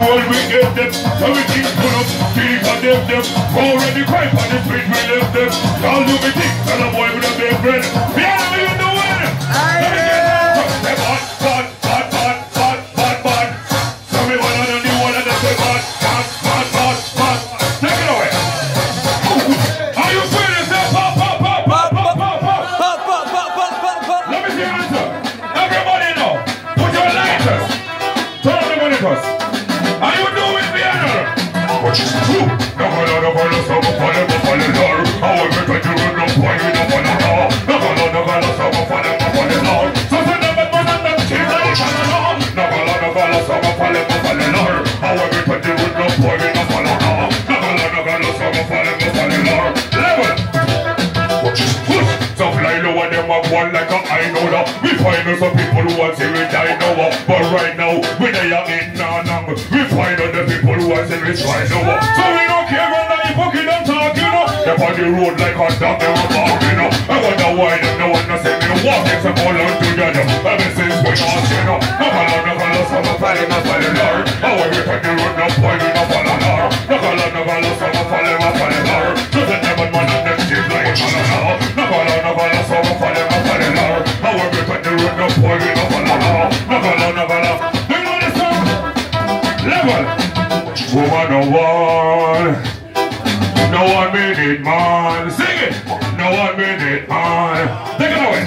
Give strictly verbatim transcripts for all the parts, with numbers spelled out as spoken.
All we get them, everything full up, feel for them, them. Already cry for the street, we left them. Y'all do me think, tell a boy with a big friend. We are not even doing it. Let me get that. Say bad, bad, bad, bad, bad, bad, bad. Tell me one and the one and they say bad, bad, bad, bad, bad. Take it away. Are you feeling that? Pop, pop, pop, pop, pop, pop, pop, pop, pop, pop, pop, pop. Let me see your answer. Everybody know. Put your lighters. Turn on the monitors. Are you doing piano? What is true? No color, no color, so no color, no color, no. How am I going to run up for you? No color, no. No color, no color, so no color, no color, no. So say never man and them cheese like color, no. No color, no color, so no color, no color, no. How am I going to run up for you? No color, no. No color, no color, so no color, no color, no. Level. What is good? So fly low and them have one like a I know that. We find out some people who want to die now, but right now we they are in Nanang. We find out the people who want to try now. So we don't care when they fucking don't talk, you know. They're on the road like a dog, they were barking, you know. I wonder why them no one knows me walking some all out together. Ever since we lost, you know. No color, no color, so no falling, no falling, Lord. How we on the road, no boy, we no fall on her. No color, no color, so no falling, no falling, Lord. Doesn't never man and them cheese like color now. No color, no color, so no falling, no falling, Lord. How we on the road, no boy, we no fall on her. No color, no color. Do you know this song? Level. Woman, no one. No one minute, man. Sing it. No one minute, man. Take it away.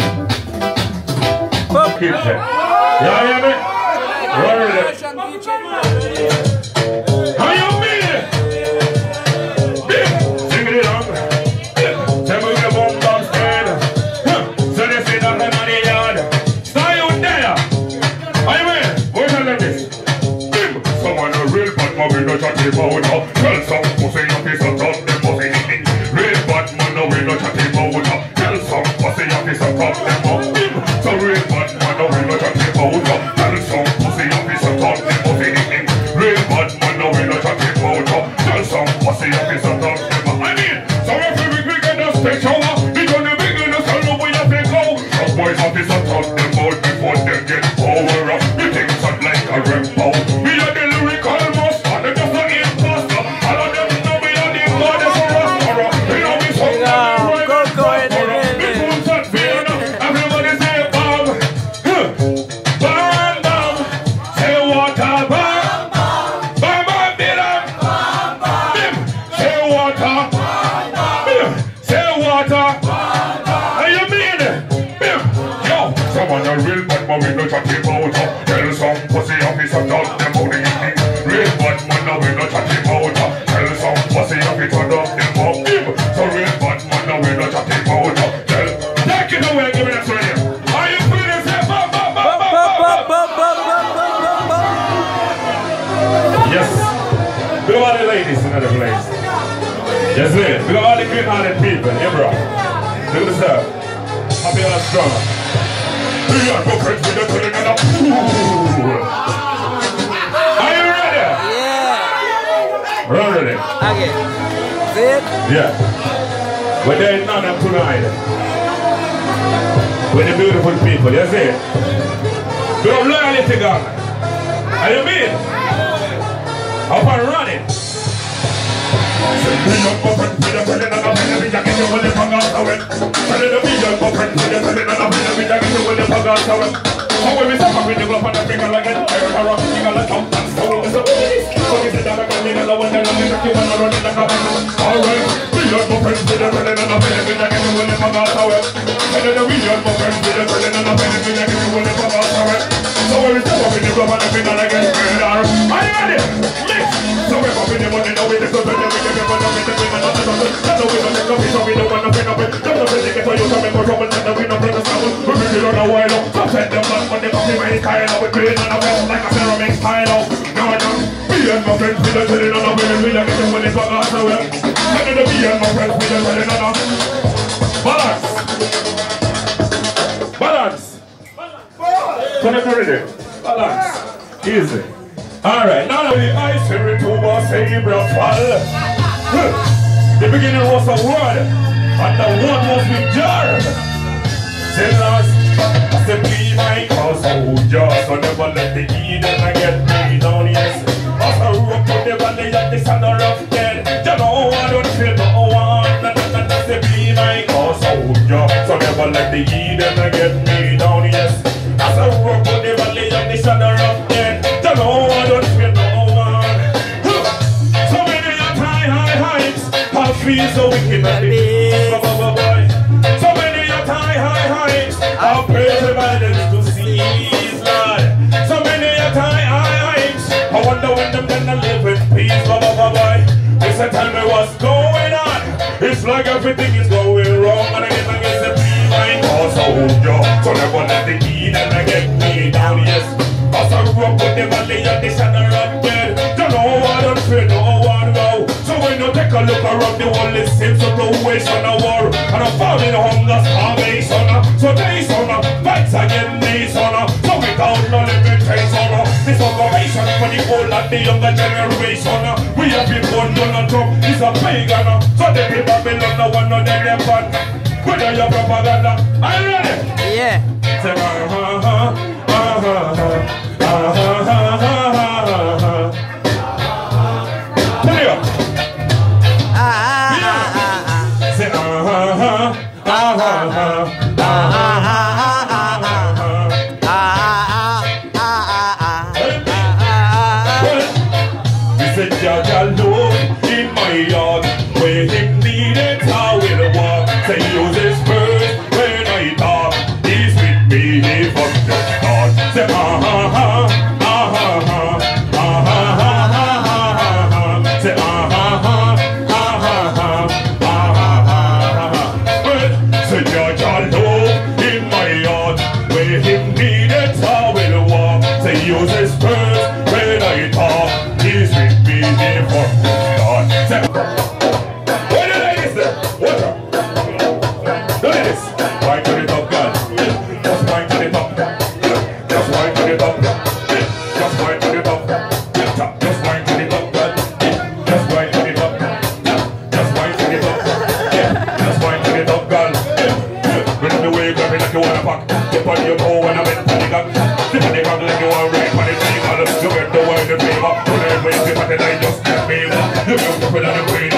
Keep it. You hear me? Run with it. How you mean it? Sing it on. Tell me the bomb bomb stand. So they sit down in the yard. Stay out there. How you mean? What's that this? Someone a real bad man, we no chatty about her. Tell some pussy your piece of top, them pussy eating. Real bad man, no we no chatty about her. Tell some pussy your piece of top, them pussy. So real bad man, no we no chatty about her. Tell some pussy your piece of top, them pussy eating. Real bad man, no we no chatty about her. Tell some pussy your piece of top, them pussy. I mean, some of you big big in the stage shower. They gonna big in the sun, no way up they go. Some boys have piece of top, them out before they get power up. You think something like a rainbow. Someone a real bad man, we no chatty about her. Tell some pussy officer dog them out the evening. Real bad man, no we no chatty about her. Tell some pussy officer dog them out him. So real bad man, no we no chatty about her. Tell, take it away, give me that radio. Are you feeling say ba ba ba ba ba ba ba ba ba? Yes. Look at all the ladies in the place. Yes, ladies. Look at all the good-hearted people, yeah, bro. Look at this up. Happy and strong. We are no friends with the telling and a fool. Are you ready? Yeah. We're ready. Okay. See it? Yeah. We're there in Nana tonight. With the beautiful people, you see it? We have loyalty, God. Are you mean? Up and running. We don't go friends with the telling and a fool. We just get you when the fuck out of it. Tell the video go friends with the telling and a fool. We just get you when the fuck out of it. So when we stop up with the glove and the finger like it, I run around, you gotta jump and so it's a release. So we sit down and go in and low and then I'm gonna keep on running like a man. Alright, we don't go friends with the telling and a fool. We just get you when the fuck out of it. And then we don't go friends with the telling and a fool. We just get you when the fuck out of it. So when we stop up with the glove and the finger like it, are you ready? Mix! So we're up in the morning, now we just go to the weekend, we're going to make the women not the doctor. That's the way to take a piece of it, no one to pick up it. Just the way to get for you to make more trouble, and we don't bring us trouble. We really don't know why, no. So send them back, but they come to my style, we create on a best like a ceramic style. No, no. Me and my friends, we don't tell it on a women, we don't get them when it's back out, so well. And then me and my friends, we don't tell it on a balance. Balance. Connect already. Balance. Easy. Alright, now the ice in Rituba Sabra fall. The beginning was a word, and the word was with jar. Till last, I said, be my cause, oh, just so never let the Eden get me down, yes. valley of the shadow of death. You know I don't feel no one. That's the be my cause. So never let the Eden get me down, yes. As I walk on the valley of the shadow of death. You know I don't feel no one. So many are high, high heights. I feel so wicked at the boy. So many are high, high heights. I pray the violence to cease, Lord. So many are high, high heights. I wonder when them gonna live in peace, boy, boy, boy. It's a tell me what's going on. It's like everything is going wrong, and I guess I guess the be my cause. So never let the Eden get me down, yes. As I rock with the valley of the shadow of death. You know I don't feel no one now. So when you take a look around the world, it seems to go waste on a war. And I'm falling hunger, starvation. So days on fights again, days on. So without no limitation, this operation for the old and the younger generation. We have been born Donald Trump, he's a pagan. So they be Babylon, no one of them them bad. Whether you're propaganda, are you ready? Yeah. Say, uh-huh, uh-huh. You beautiful and the queen